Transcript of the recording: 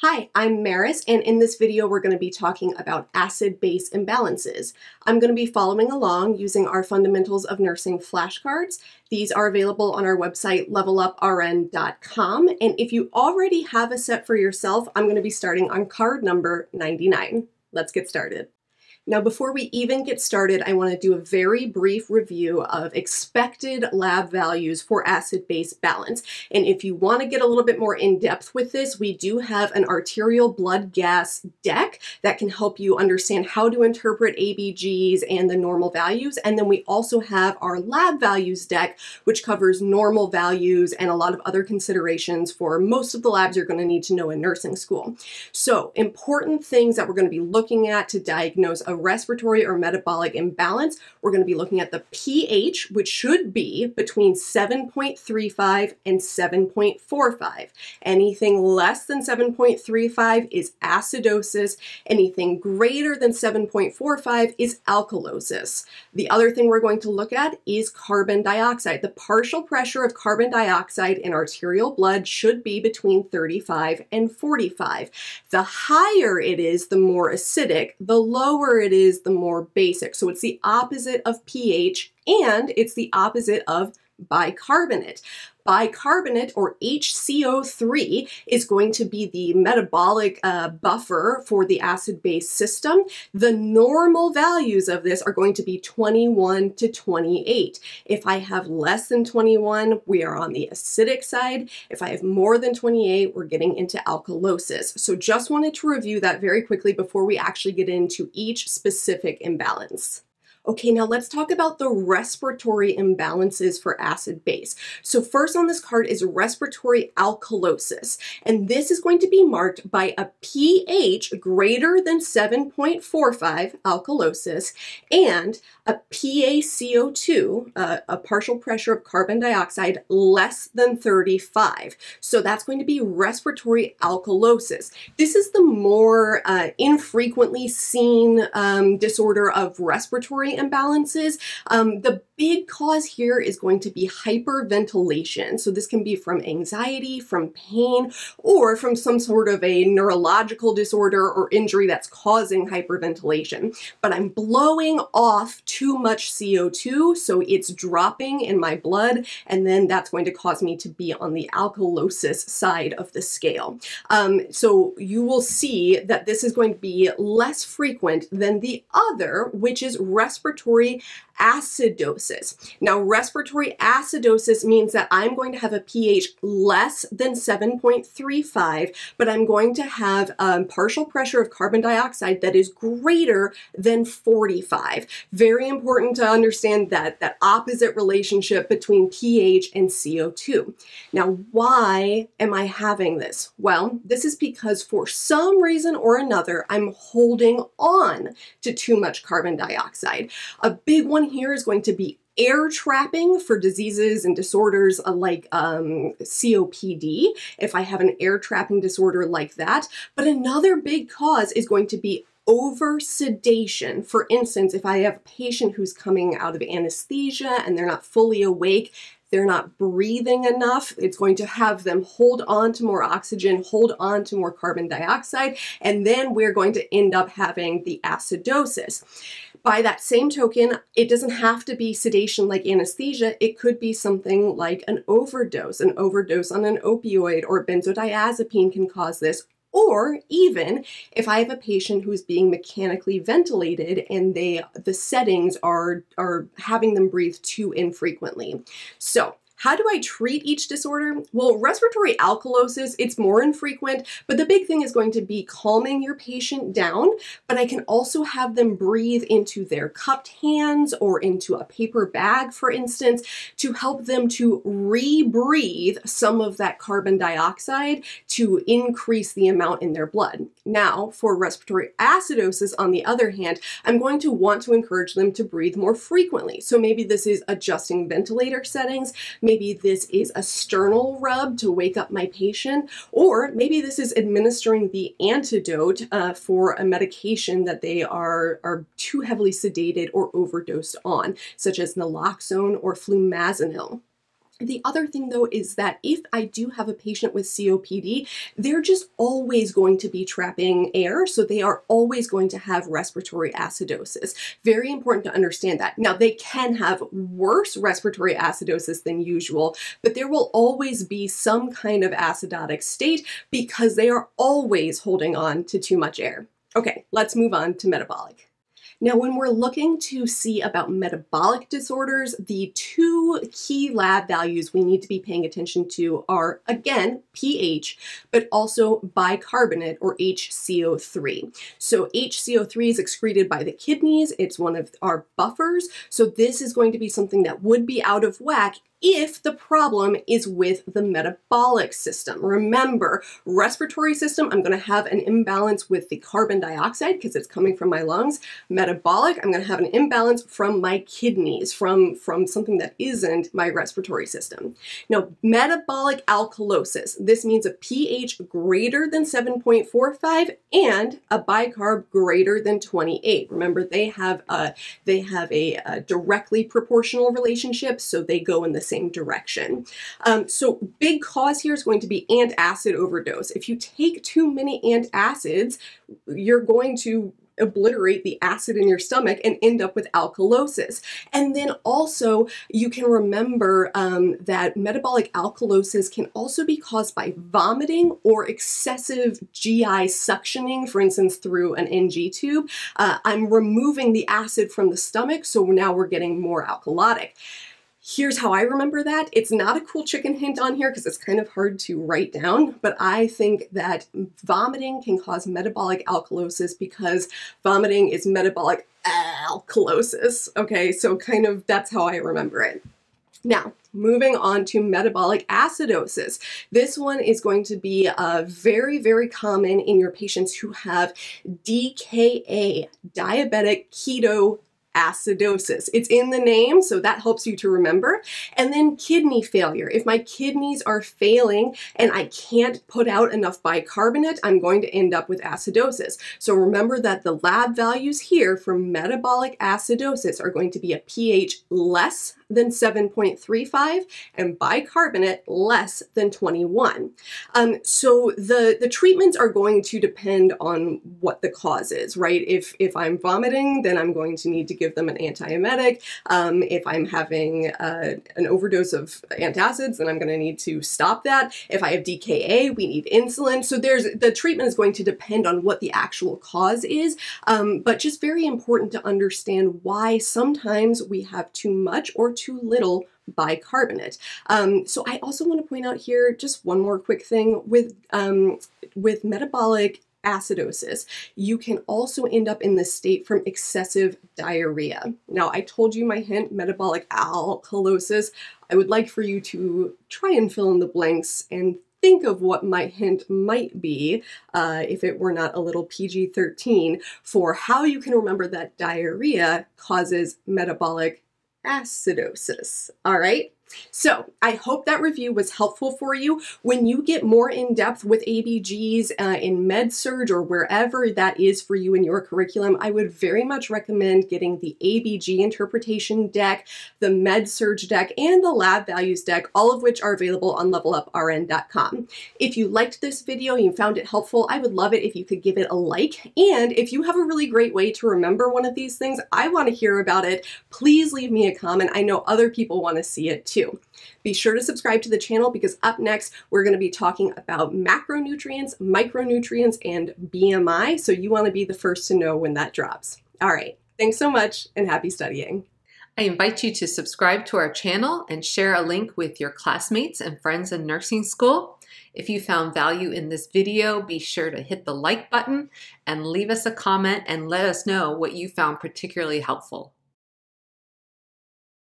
Hi, I'm Meris, and in this video we're going to be talking about acid-base imbalances. I'm going to be following along using our Fundamentals of Nursing flashcards. These are available on our website, leveluprn.com, and if you already have a set for yourself, I'm going to be starting on card number 99. Let's get started. Now, before we even get started, I want to do a very brief review of expected lab values for acid-base balance. And if you want to get a little bit more in-depth with this, we do have an arterial blood gas deck that can help you understand how to interpret ABGs and the normal values. And then we also have our lab values deck, which covers normal values and a lot of other considerations for most of the labs you're going to need to know in nursing school. So, important things that we're going to be looking at to diagnose a respiratory or metabolic imbalance. We're going to be looking at the pH, which should be between 7.35 and 7.45. Anything less than 7.35 is acidosis. Anything greater than 7.45 is alkalosis. The other thing we're going to look at is carbon dioxide. The partial pressure of carbon dioxide in arterial blood should be between 35 and 45. The higher it is, the more acidic. The lower it is, the more basic. So it's the opposite of pH and it's the opposite of bicarbonate. Bicarbonate, or HCO3, is going to be the metabolic buffer for the acid-base system. The normal values of this are going to be 21 to 28. If I have less than 21, we are on the acidic side. If I have more than 28, we're getting into alkalosis. So just wanted to review that very quickly before we actually get into each specific imbalance. Okay, now let's talk about the respiratory imbalances for acid-base. So first on this card is respiratory alkalosis, and this is going to be marked by a pH greater than 7.45, alkalosis, and a PaCO2, a partial pressure of carbon dioxide, less than 35. So that's going to be respiratory alkalosis. This is the more infrequently seen disorder of respiratory imbalances. The big cause here is going to be hyperventilation. So this can be from anxiety, from pain, or from some sort of a neurological disorder or injury that's causing hyperventilation. But I'm blowing off too much CO2, so it's dropping in my blood, and then that's going to cause me to be on the alkalosis side of the scale. So you will see that this is going to be less frequent than the other, which is respiratory acidosis. Now, respiratory acidosis means that I'm going to have a pH less than 7.35, but I'm going to have partial pressure of carbon dioxide that is greater than 45. Very important to understand that opposite relationship between pH and CO2. Now, why am I having this? Well, this is because for some reason or another, I'm holding on to too much carbon dioxide. A big one here is going to be air trapping for diseases and disorders like COPD, if I have an air trapping disorder like that. But another big cause is going to be over sedation. For instance, if I have a patient who's coming out of anesthesia and they're not fully awake, they're not breathing enough, it's going to have them hold on to more oxygen, hold on to more carbon dioxide, and then we're going to end up having the acidosis. By that same token, it doesn't have to be sedation like anesthesia. It could be something like an overdose. An overdose on an opioid or benzodiazepine can cause this. Or even if I have a patient who's being mechanically ventilated and the settings are having them breathe too infrequently. So, how do I treat each disorder? Well, respiratory alkalosis, it's more infrequent, but the big thing is going to be calming your patient down, but I can also have them breathe into their cupped hands or into a paper bag, for instance, to help them to rebreathe some of that carbon dioxide to increase the amount in their blood. Now, for respiratory acidosis, on the other hand, I'm going to want to encourage them to breathe more frequently. So maybe this is adjusting ventilator settings, maybe this is a sternal rub to wake up my patient, or maybe this is administering the antidote for a medication that they are too heavily sedated or overdosed on, such as naloxone or flumazenil. The other thing though is that if I do have a patient with COPD, they're just always going to be trapping air, so they are always going to have respiratory acidosis. Very important to understand that. Now, they can have worse respiratory acidosis than usual, but there will always be some kind of acidotic state because they are always holding on to too much air. Okay, let's move on to metabolic. Now, when we're looking to see about metabolic disorders, the two key lab values we need to be paying attention to are, again, pH, but also bicarbonate, or HCO3. So HCO3 is excreted by the kidneys. It's one of our buffers. So this is going to be something that would be out of whack if the problem is with the metabolic system. Remember, respiratory system, I'm going to have an imbalance with the carbon dioxide because it's coming from my lungs. Metabolic, I'm going to have an imbalance from my kidneys, from something that isn't my respiratory system. Now, metabolic alkalosis, this means a pH greater than 7.45 and a bicarb greater than 28. Remember, they have a directly proportional relationship, so they go in the same direction. So big cause here is going to be antacid overdose. If you take too many antacids, you're going to obliterate the acid in your stomach and end up with alkalosis. And then also you can remember that metabolic alkalosis can also be caused by vomiting or excessive GI suctioning, for instance, through an NG tube. I'm removing the acid from the stomach, so now we're getting more alkalotic. Here's how I remember that. It's not a cool chicken hint on here because it's kind of hard to write down, but I think that vomiting can cause metabolic alkalosis because vomiting is metabolic alkalosis. Okay, so kind of that's how I remember it. Now, moving on to metabolic acidosis. This one is going to be very, very common in your patients who have DKA, diabetic ketoacidosis. It's in the name, so that helps you to remember. And then kidney failure. If my kidneys are failing and I can't put out enough bicarbonate, I'm going to end up with acidosis. So remember that the lab values here for metabolic acidosis are going to be a pH less than 7.35 and bicarbonate less than 21. So the treatments are going to depend on what the cause is, right? If I'm vomiting, then I'm going to need to give them an antiemetic. If I'm having an overdose of antacids, then I'm going to need to stop that. If I have DKA, we need insulin. So the treatment is going to depend on what the actual cause is, but just very important to understand why sometimes we have too much or too little bicarbonate. So I also want to point out here just one more quick thing with metabolic acidosis. You can also end up in this state from excessive diarrhea. Now, I told you my hint, metabolic alkalosis. I would like for you to try and fill in the blanks and think of what my hint might be, if it were not a little PG-13, for how you can remember that diarrhea causes metabolic acidosis. All right? So I hope that review was helpful for you. When you get more in depth with ABGs in med-surg or wherever that is for you in your curriculum, I would very much recommend getting the ABG interpretation deck, the med-surg deck, and the lab values deck, all of which are available on leveluprn.com. If you liked this video and you found it helpful, I would love it if you could give it a like. And if you have a really great way to remember one of these things, I want to hear about it. Please leave me a comment. I know other people want to see it too. Be sure to subscribe to the channel because up next we're going to be talking about macronutrients, micronutrients, and BMI, so you want to be the first to know when that drops. All right, thanks so much and happy studying. I invite you to subscribe to our channel and share a link with your classmates and friends in nursing school. If you found value in this video, be sure to hit the like button and leave us a comment and let us know what you found particularly helpful.